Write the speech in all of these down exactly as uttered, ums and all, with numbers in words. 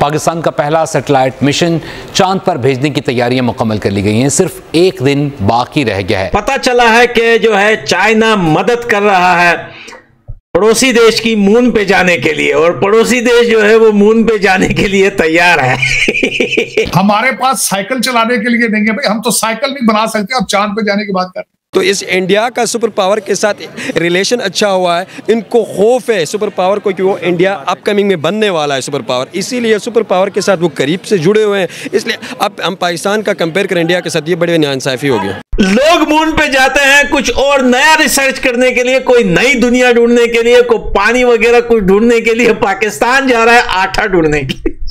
पाकिस्तान का पहला satellite mission चांद पर भेजने की तैयारियां मुकम्मल कर ली गई हैं। सिर्फ एक दिन बाकी रह गया है। पता चला है कि जो है चाइना मदद कर रहा है पड़ोसी देश की मून पे जाने के लिए, और पड़ोसी देश जो है वो मून पे जाने के लिए तैयार है। हमारे पास साइकिल चलाने के लिए नहीं है भाई, हम तो साइकिल नहीं बना सकते, अब चांद पे जाने की बात कर रहे हैं। तो इस इंडिया का सुपर पावर के साथ रिलेशन अच्छा हुआ है, इनको खौफ है सुपर पावर को कि वो इंडिया अपकमिंग में बनने वाला है सुपर पावर, इसीलिए सुपर पावर के साथ वो करीब से जुड़े हुए हैं। इसलिए अब हम पाकिस्तान का कंपेयर करें इंडिया के साथ, ये बड़ी नाइंसाफी हो गया। लोग मून पे जाते हैं कुछ और नया रिसर्च करने के लिए, कोई नई दुनिया ढूंढने के लिए, कोई पानी वगैरह कुछ ढूंढने के लिए। पाकिस्तान जा रहा है आटा ढूंढने के लिए।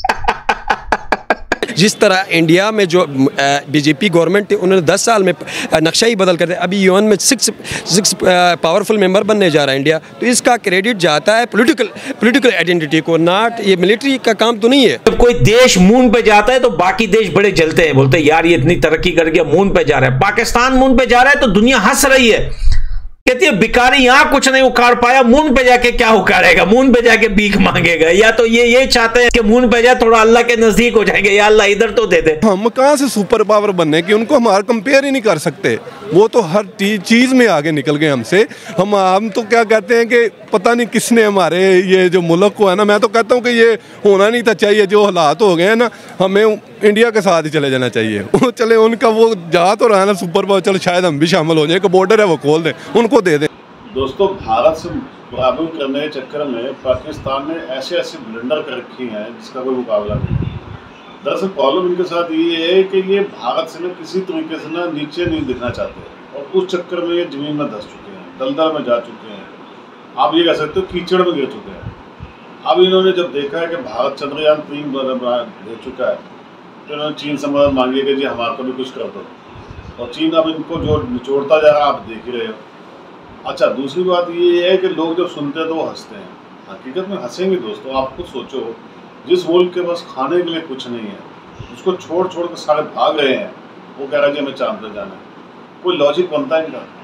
जिस तरह इंडिया में जो बीजेपी गवर्नमेंट थी उन्होंने दस साल में नक्शा ही बदल कर दिया, अभी यूएन में सिक्स सिक्स पावरफुल मेंबर बनने जा रहा है इंडिया, तो इसका क्रेडिट जाता है पॉलिटिकल पॉलिटिकल आइडेंटिटी को, नॉट ये मिलिट्री का काम तो नहीं है। जब कोई देश मून पे जाता है तो बाकी देश बड़े जलते हैं, बोलते हैं यार ये इतनी तरक्की कर गया, मून पे जा रहा है। पाकिस्तान मून पे जा रहा है तो दुनिया हंस रही है, कहती है भिखारी यहां कुछ नहीं उखाड़ पाया, मून पे जाके क्या उखाड़ेगा, मून पे जाके भीख मांगेगा। या तो ये ये चाहते हैं कि मून पे जाए थोड़ा अल्लाह के नजदीक हो जाएंगे, या अल्लाह इधर तो दे दे। हम कहां से सुपर पावर बनने की, उनको हमारा कंपेयर ही नहीं कर सकते, वो तो हर चीज में आगे निकल गए हमसे। हम हम तो क्या कहते हैं कि पता नहीं किसने हमारे ये जो मुल्क को है ना, मैं तो कहता हूँ कि ये होना नहीं था चाहिए, जो हालात हो गए हैं ना, हमें इंडिया के साथ ही चले जाना चाहिए। वो चले उनका वो जा तो रहा है ना सुपर पावर, चलो शायद हम भी शामिल हो जाए, एक बॉर्डर है वो खोल दें, उनको दे दें। दोस्तों, भारत से बराबरी करने के चक्कर में पाकिस्तान ने ऐसे ऐसे ब्लंडर कर रखी हैं जिसका कोई मुकाबला नहीं। दरअसल प्रॉब्लम इनके साथ ये है कि ये भारत से ना किसी तरीके से ना नीचे नहीं दिखना चाहते, और उस चक्कर में ये जमीन में धंस चुके हैं, दलदल में जा चुके हैं, आप ये कह सकते हो कीचड़ में गिर चुके हैं। अब इन्होंने जब देखा है कि भारत चंद्रयान तीन दे चुका है, तो इन्होंने चीन से मदद मांगी है कि जी हमारे को भी कुछ कर दो, और चीन अब इनको जो निचोड़ता जा रहा है आप देख ही रहे हो। अच्छा, दूसरी बात ये है कि लोग जब सुनते हैं तो वो हंसते हैं, हकीकत में हंसेंगे। दोस्तों, आप खुद सोचो, जिस मुल्क के पास खाने के लिए कुछ नहीं है, उसको छोड़ छोड़ के सारे भाग रहे हैं, वो कह रहा है कि हमें चांद पर जाना है। कोई लॉजिक बनता है इनका?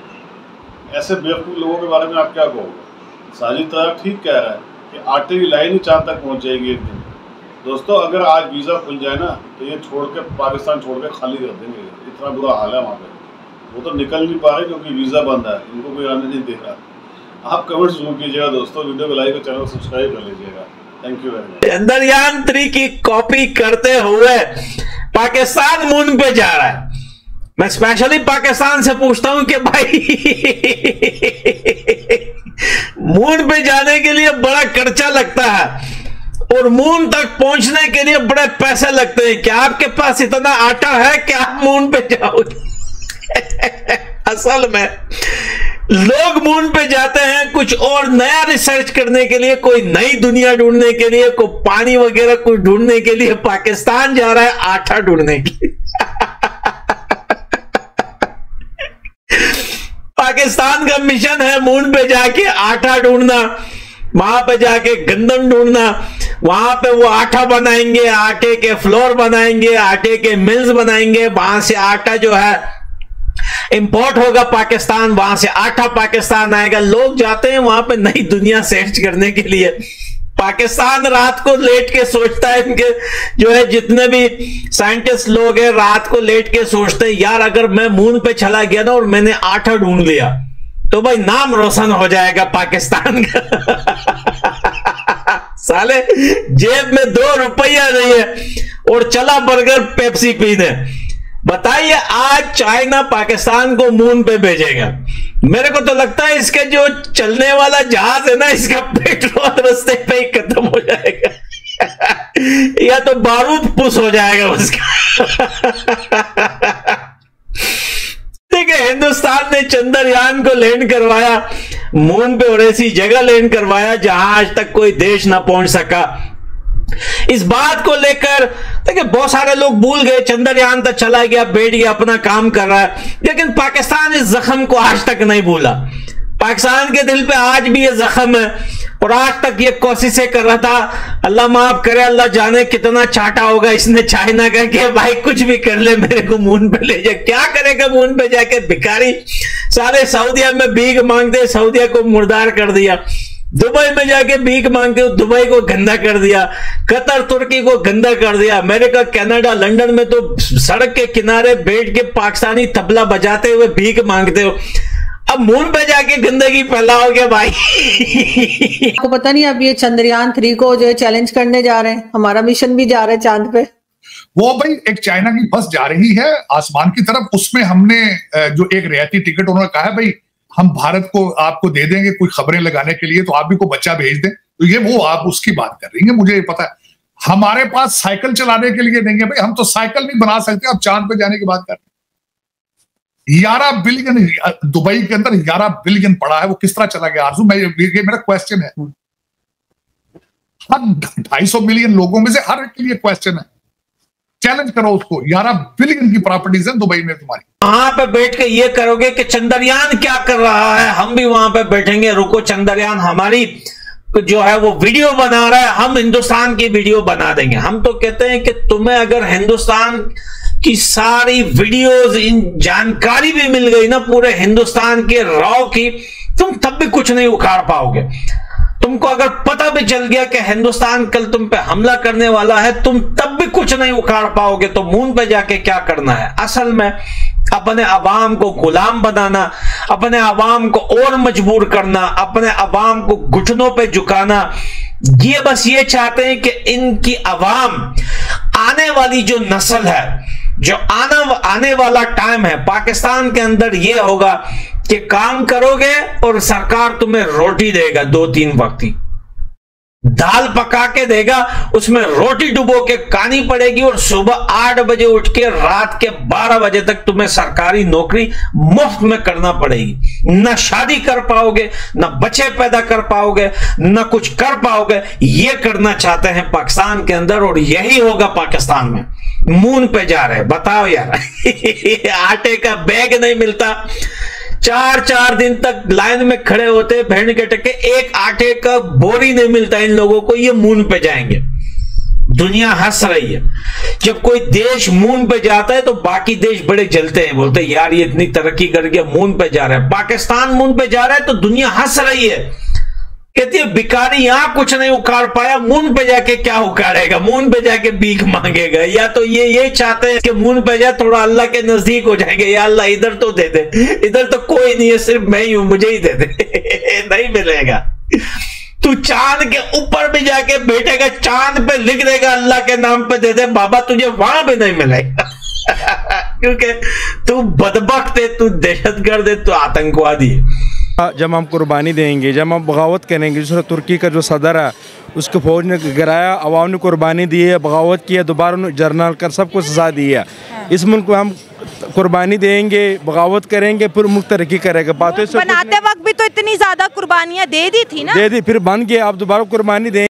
ऐसे बेवकूफ़ लोगों के बारे में आप क्या कहोगे? साजिद तैयब ठीक कह रहा है कि आटे की लाइन ही चांद तक पहुँच जाएगी एक दिन। दोस्तों, अगर आज वीज़ा खुल जाए ना तो ये छोड़ के पाकिस्तान छोड़ के खाली कर देंगे, इतना बुरा हाल है वहाँ पे। वो तो निकल नहीं पा रहे क्योंकि वीज़ा बंद है, इनको कोई आने नहीं दे रहा। आप कमेंट जरूर कीजिएगा दोस्तों, वीडियो को लाइक और चैनल को सब्सक्राइब कर लीजिएगा। Thank you very much. Chandrayaan three की कॉपी करते हुए पाकिस्तान मून पे जा रहा है। मैं स्पेशली पाकिस्तान से पूछता हूं कि भाई मून पे जाने के लिए बड़ा खर्चा लगता है और मून तक पहुंचने के लिए बड़े पैसे लगते हैं, क्या आपके पास इतना आटा है कि आप मून पे जाओगे? असल में लोग मून पे जाते हैं कुछ और नया रिसर्च करने के लिए, कोई नई दुनिया ढूंढने के लिए, कोई पानी वगैरह कुछ ढूंढने के लिए। पाकिस्तान जा रहा है आटा ढूंढने के लिए। पाकिस्तान का मिशन है मून पे जाके आटा ढूंढना, वहां पे जाके गंदम ढूंढना, वहां पे वो आटा बनाएंगे, आटे के फ्लोर बनाएंगे, आटे के मिल्स बनाएंगे, वहां से आटा जो है इंपोर्ट होगा पाकिस्तान, वहां से आटा पाकिस्तान आएगा। लोग जाते हैं वहां पे नई दुनिया सर्च करने के लिए। पाकिस्तान रात को लेट के सोचता है, इनके जो है जितने भी साइंटिस्ट लोग हैं रात को लेट के सोचते हैं यार अगर मैं मून पे चला गया ना और मैंने आटा ढूंढ लिया तो भाई नाम रोशन हो जाएगा पाकिस्तान का। साले जेब में दो रुपया नहीं है और चला बर्गर पेप्सी पीने। बताइए आज चाइना पाकिस्तान को मून पे भेजेगा? मेरे को तो लगता है इसके जो चलने वाला जहाज है ना, इसका पेट्रोल रास्ते पे ही खत्म हो जाएगा या तो बारूद पुश हो जाएगा उसका। ठीक है, हिंदुस्तान ने चंद्रयान को लैंड करवाया मून पे और ऐसी जगह लैंड करवाया जहां आज तक कोई देश ना पहुंच सका। इस बात को लेकर देखिए बहुत सारे लोग भूल गए, चंद्रयान तक चला गया, बैठ गया, अपना काम कर रहा है, लेकिन पाकिस्तान इस जख्म को आज तक नहीं भूला। पाकिस्तान के दिल पे आज भी ये जख्म है और आज तक ये कोशिशें कर रहा था। अल्लाह माफ करे, अल्लाह जाने कितना चाटा होगा इसने चाइना का कि भाई कुछ भी कर ले मेरे को मून पे ले जा। क्या करेगा मून पे जाके? भिखारी सारे सऊदिया में भीख मांगते, सऊदिया को मुर्दार कर दिया। दुबई में जाके भीख मांगते हो, दुबई को गंदा कर दिया, कतर तुर्की को गंदा कर दिया, अमेरिका कनाडा लंदन में तो सड़क के किनारे बैठ के पाकिस्तानी तबला बजाते हुए भीख मांगते हो, अब मून पे जाके गंदगी फैलाओगे भाई। आपको पता नहीं अब ये चंद्रयान थ्री को जो चैलेंज करने जा रहे हैं, हमारा मिशन भी जा रहा है चांद पे। वो भाई एक चाइना की बस जा रही है आसमान की तरफ, उसमें हमने जो एक रियायती टिकट उन्होंने कहा है भाई हम भारत को आपको दे देंगे कोई खबरें लगाने के लिए, तो आप भी को बच्चा भेज दें, तो ये वो आप उसकी बात कर रही है, मुझे पता है। हमारे पास साइकिल चलाने के लिए नहीं है भाई, हम तो साइकिल नहीं बना सकते, अब चांद पे जाने की बात कर रहे हैं। ग्यारह बिलियन दुबई के अंदर ग्यारह बिलियन पड़ा है, वो किस तरह चला गया आरजू? मैं ये मेरा क्वेश्चन है, हर ढाई सौ मिलियन लोगों में से हर एक के लिए क्वेश्चन है, चैलेंज करो उसको। ग्यारह बिलियन की प्रॉपर्टीज है दुबई में तुम्हारी, वहां पे बैठ के ये करोगे कि चंद्रयान क्या कर रहा है, हम भी वहां पे बैठेंगे, रुको चंद्रयान हमारी जो है वो वीडियो बना रहा है, हम हिंदुस्तान की वीडियो बना देंगे। हम तो कहते हैं कि तुम्हें अगर हिंदुस्तान की सारी वीडियोस इन जानकारी भी मिल गई ना पूरे हिंदुस्तान के रॉ की, तुम तब भी कुछ नहीं उखाड़ पाओगे। तुमको अगर पता भी चल गया कि हिंदुस्तान कल तुम पे हमला करने वाला है, तुम तब भी कुछ नहीं उखाड़ पाओगे। तो मून पे जाके क्या करना है? असल में अपने अवाम को गुलाम बनाना, अपने अवाम को और मजबूर करना, अपने अवाम को घुटनों पे झुकाना, ये बस ये चाहते हैं कि इनकी अवाम, आने वाली जो नस्ल है, जो आना आने वाला टाइम है पाकिस्तान के अंदर, ये होगा कि काम करोगे और सरकार तुम्हें रोटी देगा, दो तीन वक्त की दाल पका के देगा, उसमें रोटी डुबो के खानी पड़ेगी, और सुबह आठ बजे उठ के रात के बारह बजे तक तुम्हें सरकारी नौकरी मुफ्त में करना पड़ेगी। ना शादी कर पाओगे, ना बच्चे पैदा कर पाओगे, ना कुछ कर पाओगे। ये करना चाहते हैं पाकिस्तान के अंदर, और यही होगा पाकिस्तान में। मून पे जा रहे, बताओ यार। आटे का बैग नहीं मिलता, चार चार दिन तक लाइन में खड़े होते भेड़ के टके, एक आटे का बोरी नहीं मिलता इन लोगों को, ये मून पे जाएंगे। दुनिया हंस रही है। जब कोई देश मून पे जाता है तो बाकी देश बड़े जलते हैं, बोलते हैं यार ये इतनी तरक्की करके मून पे जा रहा है। पाकिस्तान मून पे जा रहा है तो दुनिया हंस रही है, कहती है भिखारी यहां कुछ नहीं उखाड़ पाया, मून पे जाके क्या उखाड़ेगा? मून पे जाके भीख मांगेगा। या तो ये ये चाहते हैं कि मून पे जाए थोड़ा अल्लाह के नजदीक हो जाएंगे, या अल्लाह इधर तो दे दे, इधर तो कोई नहीं है, सिर्फ मैं ही हूं, मुझे ही दे दे। नहीं मिलेगा। तू चांद के ऊपर भी जाके बैठेगा, चांद पे लिख देगा अल्लाह के नाम पे दे दे बाबा, तुझे वहां भी नहीं मिलेगा। क्योंकि तू बदबख्त है, तू दहशतगर्द है, तू आतंकवादी है। जब हम कुर्बानी देंगे, जब हम बगावत करेंगे, जिस तुर्की का जो सदर है उसको फौज ने गिराया, अवाम ने कुर्बानी दी है, बगावत किया, दोबारा जर्नल कर सबको सजा दी है। इस मुल्क को हम कुर्बानी देंगे, बगावत करेंगे, फिर मुल्क तरक्की करेगा। बातें बनाते वक्त भी तो इतनी ज्यादा कुर्बानियां दे दी थी ना, दे दी, फिर बन गया, अब दोबारा कुर्बानी दें।